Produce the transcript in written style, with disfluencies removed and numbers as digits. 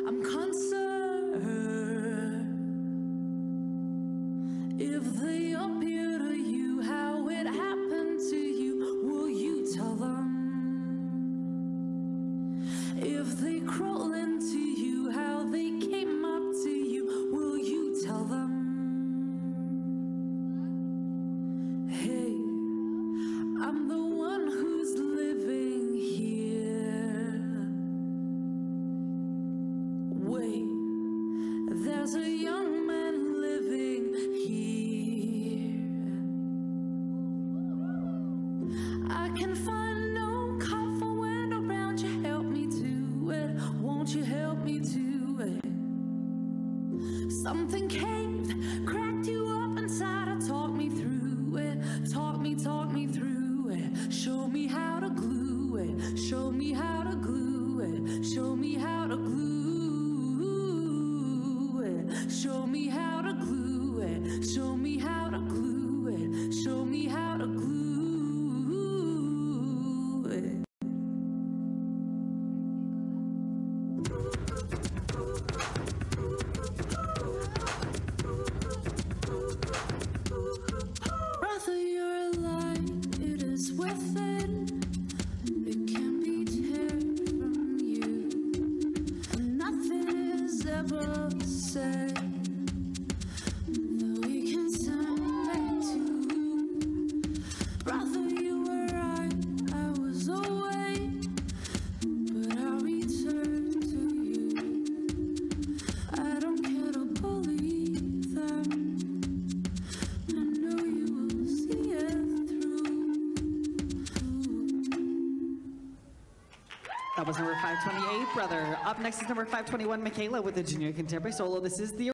I'm concerned. If they appear to you how it happened to you, will you tell them? If they crawl into you how they came up to you, will you tell them? Hey, I'm the one who's living here. Wait, there's a young man living here. I can find no comfort when around you. Help me do it. Won't you help me do it? Something caved, cracked you up inside. Talk me through it. Talk me through it. Show me how to glue it. Show me how to glue it. Show me how to glue it. Show me how to glue it. Show me how to glue it. Show me how to glue it. Brother, you're alive, it is worth it. It can be taken from you. Nothing is ever said that we can send back to you. Brother, you were right, I was away, but I returned to you. I don't care to believe them. I know you will see it through. That was number 528, Brother. Up next is number 521, Michaela, with the junior contemporary solo. This is the